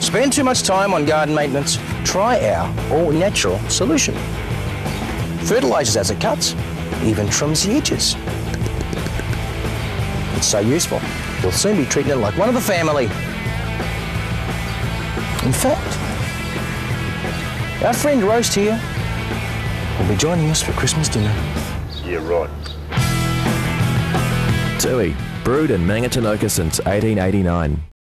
spend too much time on garden maintenance, try our all-natural solution. Fertilises as it cuts, even trims the edges. It's so useful, you'll soon be treating it like one of the family. In fact, our friend Roast here will be joining us for Christmas dinner. Yeah, right. Tui, brewed in Mangatinoka since 1889.